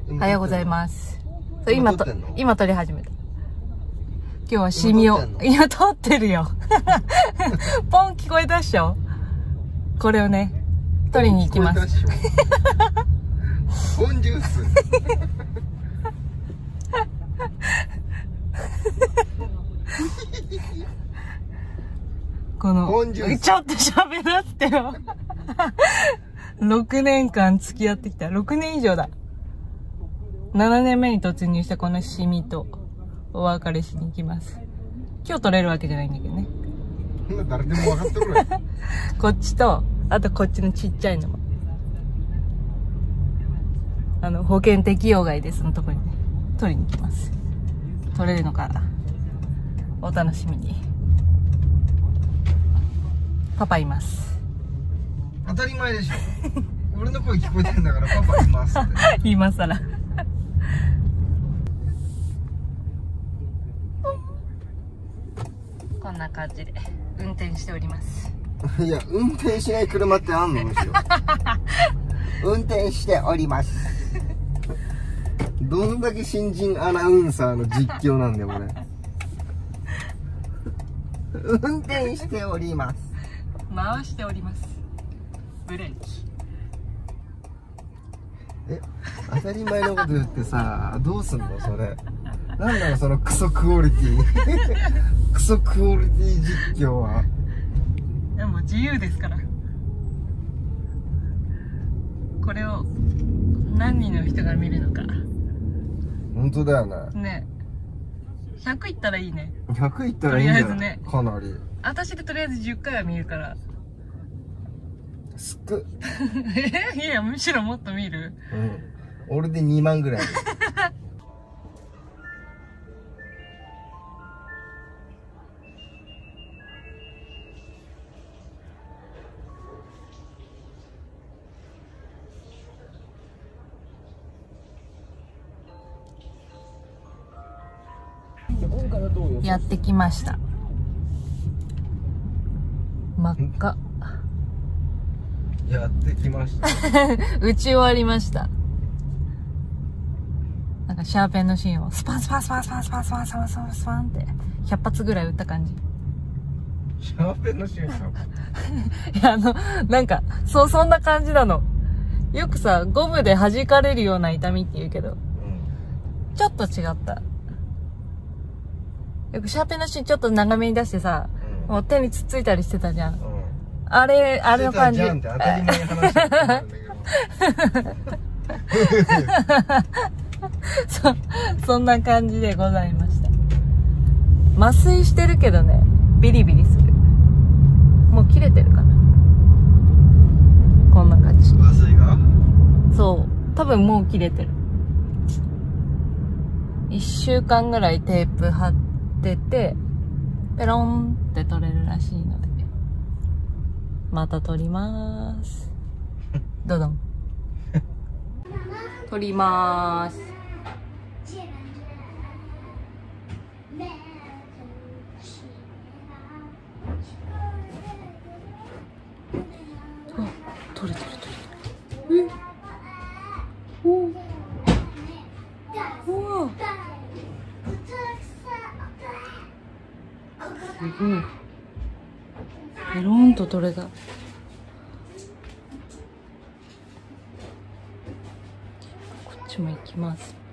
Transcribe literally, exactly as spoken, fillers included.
おはようございます。そう今と今撮り始めた。今日はシミを今撮ってるよ。ポン聞こえたっしょ。これをね取りに行きます。 ポンジュース。 このちょっと喋らせてよ。ろくねんかん付き合ってきた。ろくねん以上だ。ななねんめに突入したこのシミとお別れしに行きます。今日取れるわけじゃないんだけどね。 誰でも分かってるわ。 こっちとあとこっちのちっちゃいのもあの保険適用外ですのところにね取りに行きます。取れるのかお楽しみに。パパいます。 当たり前でしょ。俺の声聞こえてるんだからパパいますって。 今さら。こんな感じで運転しております。 いや、運転しない車ってあんのむしろ。運転しております。どんだけ新人アナウンサーの実況なんだよこれ。運転しております。 回しております。ブレーキ。 え、当たり前のこと言ってさ、どうすんのそれ。なんだろそのクソクオリティ。クソクオリティ実況は。 でも自由ですから。これを何人の人が見るのか。 本当だよね。 ね。ひゃくいったらいいね。 ひゃくいったらいいんじゃない？ とりあえずね。 かなり。 私でとりあえずじゅっかいは見るから。 すっく。 いや、むしろもっと見る。 うん。俺でにまんぐらい。 やってきました。真っ赤。 やってきました。 打ち終わりました。なんかシャーペンの芯をスパンスパンスパンスパンスパンスパンスパンスパンスパンってひゃっぱつぐらい打った感じ。 シャーペンの芯。いや、あの、なんか、そう、そんな感じなの。よくさ、ゴムで弾かれるような痛みって言うけど、うん、ちょっと違った。よくシャーペンの芯ちょっと長めに出してさ、うん、もう手につっついたりしてたじゃん。うん、あれ、あれの感じ。 当たり前の話だったんだけど。 そ、そんな感じでございました。麻酔してるけどね、ビリビリする。もう切れてるかな。こんな感じ。 麻酔が？ そう。多分もう切れてる。一週間ぐらいテープ貼ってて、ペロンって取れるらしいので。また取りまーす。どどん。取りまーす。あ、取れてる取れてる。え？おお。おお。すごい。ペロンと取れた。こっちも行きます。